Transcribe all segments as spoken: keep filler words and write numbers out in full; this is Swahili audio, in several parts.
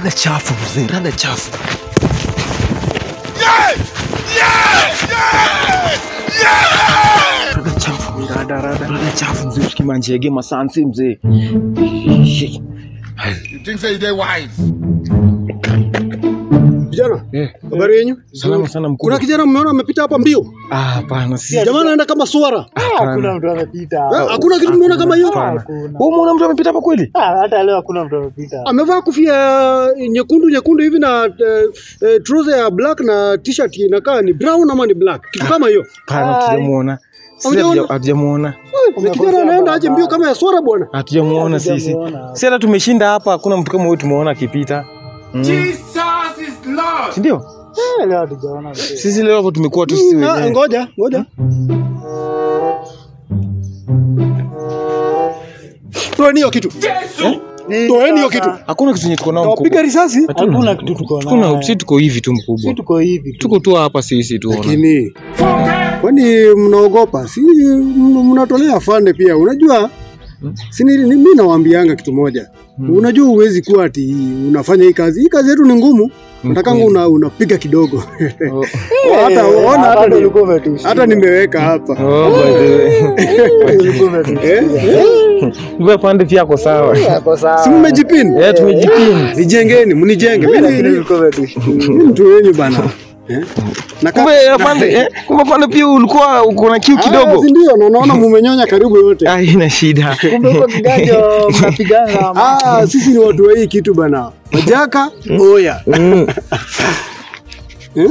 Rada chafu mzee, rada chafu. Yeah! Yeah! Yeah! Yeah! Rada chafu, rada rada. Rada chafu mzee, tukimanjege masansi mzee. You think say they wise? Kijana, eh, habari yenu? Salama sana mkubwa. Kuna kijana mmeona amepita hapa mbio? Ah, hapana si. Jamaa anaenda kama swara. Hakuna mtu amepita. Hakuna kitu mmeona kama hiyo? Wewe umeona mtu amepita hapa kweli? Ah, hata leo hakuna mtu amepita. Amevaa kofia nyekundu nyekundu hivi na uh, uh, trouser ya black na t-shirt inakaa ni brown ama ni black. Kitu kama hiyo. Hapana, tujamuona. Sisi hatujamuona. Kijana anaenda aje mbio kama ya swara bwana? Hatujamuona sisi. Sisi hata tumeshinda hapa, hakuna mtu kama wewe tumeona akipita. Mm. Jesus is Lord. Ndio? Eh, leo tujaona. Sisi leo hapo tumekuwa tu sisi wenyewe. Ngoja, ngoja. Toeni hiyo kitu. Yesu. Toeni hiyo kitu. Hakuna kitu tuko nao mkubwa. Piga risasi? Hakuna kitu tuko nao. Kuna sisi tuko hivi tu mkubwa. Sisi tuko hivi. Tuko tu hapa sisi tu. Lakini kwani mnaogopa? Si mnatolea afande pia. Unajua? Hmm? Si mimi nawaambianga kitu moja. Hmm. Unajua huwezi kuwa ati unafanya hii kazi. Hii kazi yetu ni ngumu. Nataka una unapiga kidogo. Oh. Hata unaona hata ulikuwa umetushi. Hata nimeweka hapa. Oh by the way. Ulikuwa umetushi. Wewe pande pia yako sawa. Yako sawa. Si mmejipin? Eh, tumejipin. Nijengeni, mnijenge. Mimi nilikuwa umetushi. Mtu wenyu bana. Eh? Na kumbe afande, eh? Kumbe afande pia ulikuwa uko na kiu kidogo. Ah, ndio, na naona mumenyonya karibu yote. Ah, ina shida. Kumbe uko kigajo mnapigana. Ah, sisi ni watu wa hii kitu bana. Majaka, oya. Mm. Eh?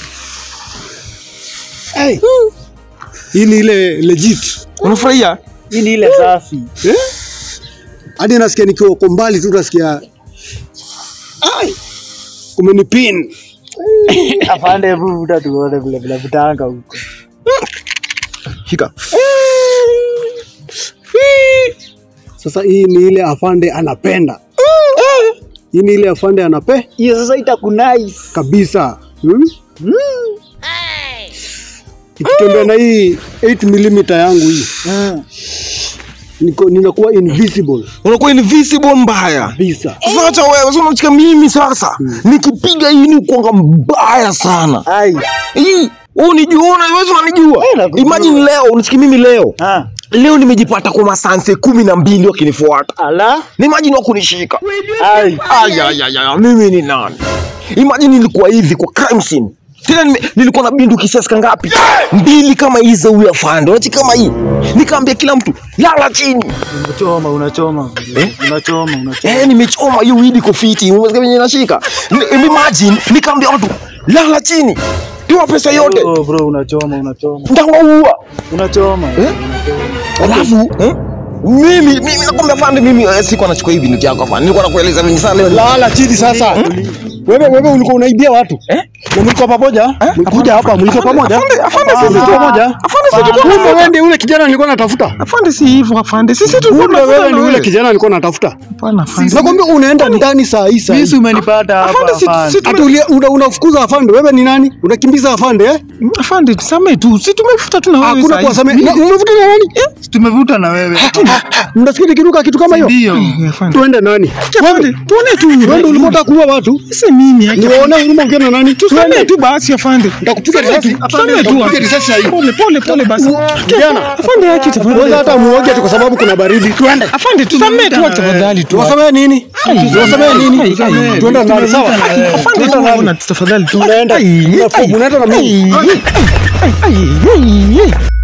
Hey. Hii ni ile legit. Unafurahia? Hii ni ile safi. Eh? Hadi nasikia nikiwa kwa mbali tu nasikia. Ai. Umenipin. Afande vuta tuone vile vile vitanga huko. Shika. Sasa hii ni ile afande anapenda. Hii ni ile afande anape. Hiyo sasa itakunaice kabisa. Hmm? Mm. Hey. Ikitembea na hii eight millimeter yangu hii. Mm. Niko ninakuwa invisible. Unakuwa invisible mbaya. Kabisa. Sasa acha wewe, sio unachika mimi sasa. Hmm. Nikipiga hii ni kuanga mbaya sana. Ai. Hii unijiona wewe unanijua. Imagine leo unisikia mimi leo. Ah. Leo nimejipata kwa masanse kumi na mbili wakinifuata. Ala? Imagine wakunishika. Ai. Ay ay ay ay, mimi ni nani? Imagine nilikuwa hivi kwa crime scene. Tena nilikuwa na bindu kisasi ngapi? Mbili kama hizo huyu afande. Unachika kama hii. Nikaambia kila mtu, lala chini. Unachoma, unachoma. Eh? Unachoma, unachoma. Eh, nimechoma hiyo weed kofiti. Unasikia venye inashika? Imagine nikaambia watu, lala chini. Toa pesa yote. Oh bro, unachoma, unachoma. Ndaua. Unachoma. Eh? Alafu, eh? Mimi mimi nakwambia afande mimi eh, siko anachukua hivi ndio yako afande. Nilikuwa nakueleza vingi sana leo. Lala chini sasa. Hmm? Wewe wewe ulikuwa unaibia watu? Eh? Mlikuwa pamoja? Eh? Mlikuja hapa mlikuwa pamoja? Afande, afande sisi tuko pamoja. Afande sisi tuko pamoja. Wewe ndiye ule kijana nilikuwa natafuta. Afande si hivyo afande. Sisi tuko pamoja. Wewe ndiye ule kijana nilikuwa natafuta. Hapana afande. Nakwambia unaenda ndani saa hii saa. Mimi umenipata hapa afande. Hata unafukuza afande. Wewe ni nani? Unakimbiza afande eh? Afande tusame tu. Sisi tumefuta tu na wewe. Hakuna kusamea. Umevuta na nani? Tumevuta na wewe. Mnasikia kiruka kitu kama hiyo? Ndio. Tuende nani? Wewe tuone tu. Wewe ulikuwa unataka kuua watu? Sisi mimi. Nione huruma ukiwa na nani? Tuende tu basi afande. Nitakupiga risasi. Tuende tu. Nitakupiga risasi hiyo. Pole pole pole basi. Kijana, afande yake tafadhali. Wewe hata muoge tu kwa sababu kuna baridi. Tuende. Afande tusamee tu tafadhali tu. Tuwasamee nini? Tuwasamee nini? Tuende na sawa. Afande tunaona tafadhali tu. Tunaenda. Unaenda na mimi. Ai ai ai.